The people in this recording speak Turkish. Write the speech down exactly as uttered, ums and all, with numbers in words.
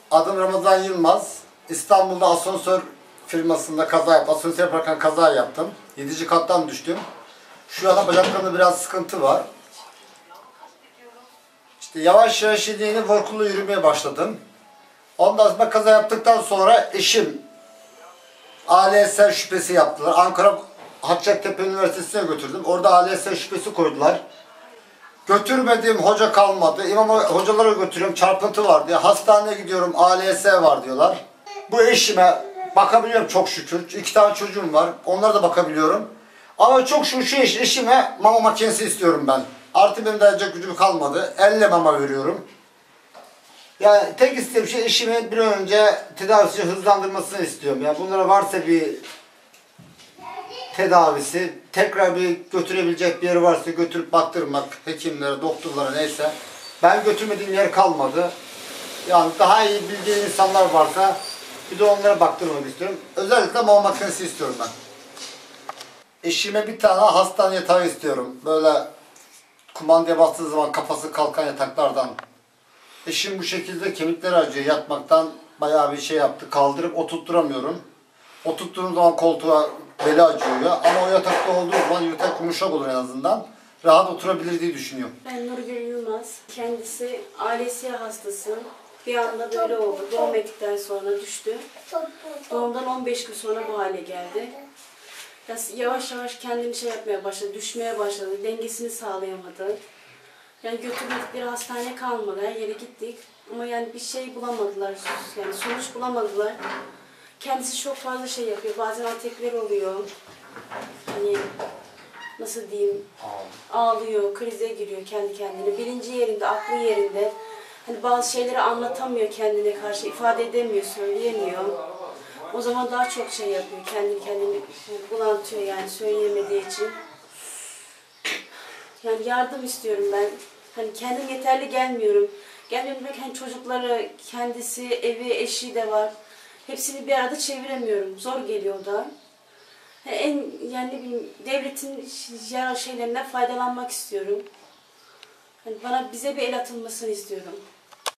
Adım Ramazan Yılmaz. İstanbul'da asansör firmasında kaza yaptım. Asansör yaparken kaza yaptım. Yedinci kattan düştüm. Şu anda bacaklarımda biraz sıkıntı var. İşte yavaş yavaş yediğini korkulu yürümeye başladım. Ondan sonra kaza yaptıktan sonra eşim A L S şüphesi yaptılar. Ankara Hacettepe Üniversitesi'ne götürdüm. Orada A L S şüphesi koydular. Götürmediğim hoca kalmadı. İmam hocalara götürüyorum, çarpıntı var diye. Hastaneye gidiyorum, A L S var diyorlar. Bu eşime bakabiliyorum çok şükür. İki tane çocuğum var, onlara da bakabiliyorum. Ama çok şükür şu eş, eşime mama makinesi istiyorum ben. Artık benim dayanacak gücüm kalmadı. Elle mama veriyorum. Yani tek istediğim şey eşimi bir an önce tedavisini hızlandırmasını istiyorum. Yani bunlara varsa bir tedavisi, tekrar bir götürebilecek bir yeri varsa götürüp baktırmak, hekimlere, doktorlara neyse. Ben götürmediğim yer kalmadı. Yani daha iyi bildiğim insanlar varsa bir de onlara baktırmak istiyorum. Özellikle mama makinesi istiyorum ben. Eşime bir tane hastane yatağı istiyorum. Böyle kumandaya bastığı zaman kafası kalkan yataklardan. Eşim bu şekilde kemikleri acıyor yatmaktan, bayağı bir şey yaptı. Kaldırıp oturtturamıyorum. Oturttuğum zaman koltuğa beli acıyor ama o yatakta olduğu zaman yatak yumuşak olur en azından. Rahat oturabilir diye düşünüyorum. Ben Nurgül Yılmaz. Kendisi A L S hastası. Bir anda böyle oldu. Doğum ettikten sonra düştü. Doğumdan on beş gün sonra bu hale geldi. Yavaş yavaş kendini şey yapmaya başladı, düşmeye başladı. Dengesini sağlayamadı. Yani götürmedikleri hastane kalmadı. Her yere gittik. Ama yani bir şey bulamadılar. Yani sonuç bulamadılar. Kendisi çok fazla şey yapıyor. Bazen ataklar oluyor. Hani nasıl diyeyim? Ağlıyor, krize giriyor kendi kendine. Bilinci yerinde, aklı yerinde. Hani bazı şeyleri anlatamıyor kendine karşı, ifade edemiyor, söyleyemiyor. O zaman daha çok şey yapıyor, kendini kendini bulantıyor yani söyleyemediği için. Yani yardım istiyorum ben. Hani kendim yeterli gelmiyorum. Gelmiyorum demek hani çocukları, kendisi, evi, eşi de var. Hepsini bir arada çeviremiyorum. Zor geliyor da. Yani en yani ne bileyim devletin yarar şeylerinden faydalanmak istiyorum. Hani bana bize bir el atılmasını istiyorum.